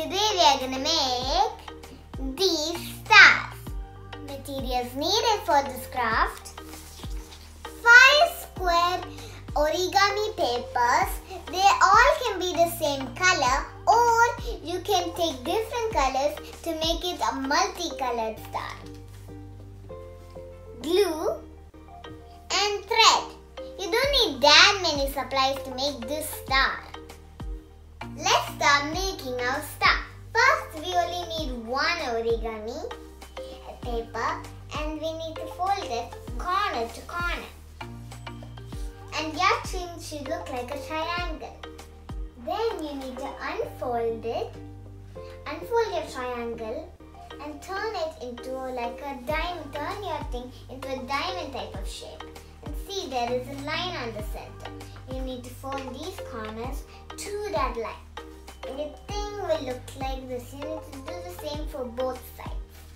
Today we are gonna make these stars. Materials needed for this craft: 5 square origami papers. They all can be the same color, or you can take different colors to make it a multicolored star. Glue and thread. You don't need that many supplies to make this star. Let's start making our star. First, we only need 1 origami paper, and we need to fold it corner to corner. And your chin should look like a triangle. Then you need to unfold it. Unfold your triangle and turn it into like a diamond. Turn your thing into a diamond type of shape. And see, there is a line on the center. You need to fold these corners to that line. And the thing will look like this. You need to do the same for both sides.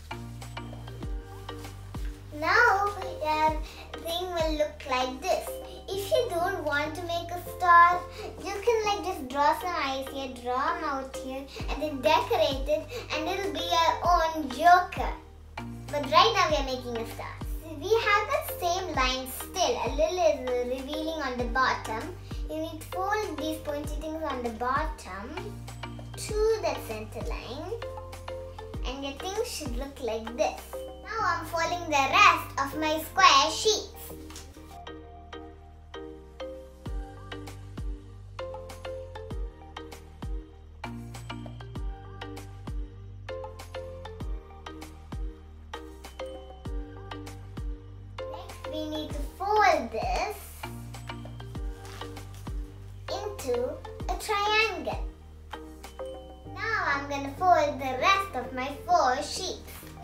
Now your thing will look like this. If you don't want to make a star, you can just draw some eyes here, draw a mouth here, and then decorate it, and it'll be your own joker. But right now we are making a star. So we have that same line still. A little is revealing on the bottom. You need to fold these pointy things on the bottom to the center line, and your thing should look like this. Now I'm folding the rest of my square sheets. Next, we need to fold this into a triangle. Now I'm going to fold the rest of my 4 sheets.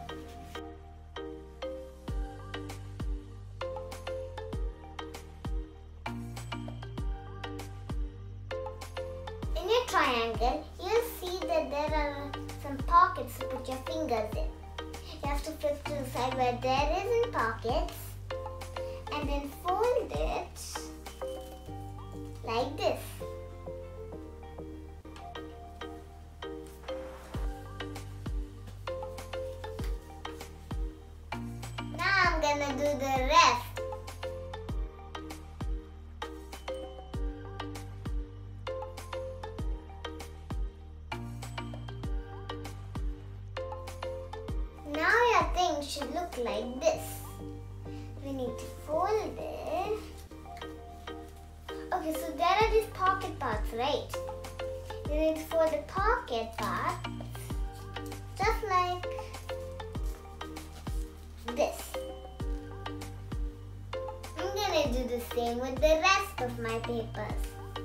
In your triangle, you'll see that there are some pockets to put your fingers in. You have to flip to the side where there isn't pockets, and then fold it like this. Now I'm gonna do the rest. Now your thing should look like this. We need to fold it. Okay, so there are these pocket parts, right? You need to fold the pocket part just like this. I'm gonna do the same with the rest of my papers.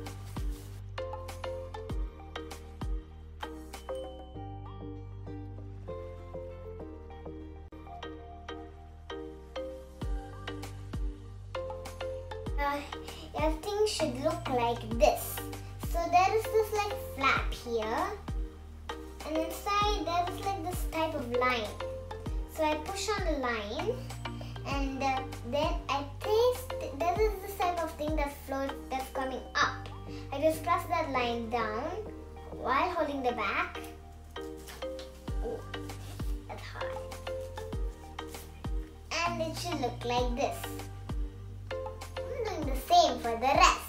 Your thing should look like this. So there is this flap here, and inside there is this type of line. So I push on the line, and then I paste. There is this type of thing that's coming up. I just press that line down while holding the back. Oh, that's hard. And it should look like this. The same for the rest.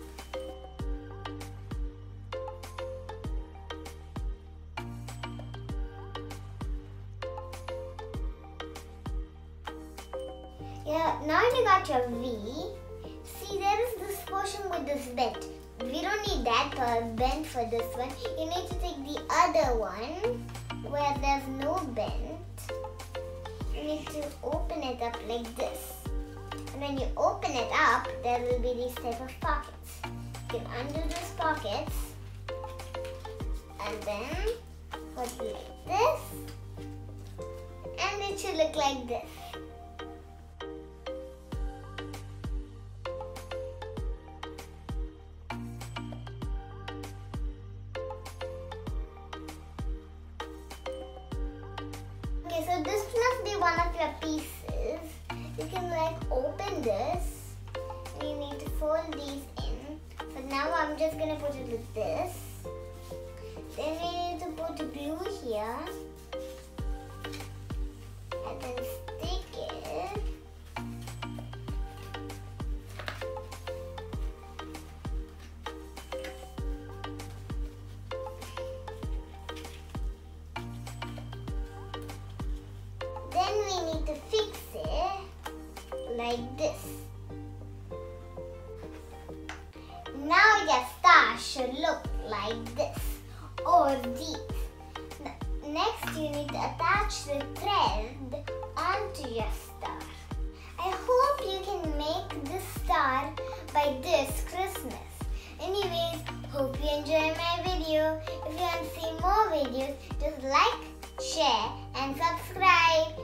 Yeah, now you got your V. See, there is this portion with this bend. We don't need that bend for this one. You need to take the other one where there's no bend. You need to open it up like this. And when you open it up, there will be these type of pockets. You can undo those pockets and then put it like this, and it should look like this. Okay, so this must be one of your pieces. You can open this, and you need to fold these in. But now I'm just gonna put it with this. Then we need to put put glue here and then stick it. Then we need to fix it like this. Now your star should look like this or these. Next you need to attach the thread onto your star. I hope you can make this star by this Christmas. Anyways, hope you enjoy my video. If you want to see more videos, just like, share and subscribe.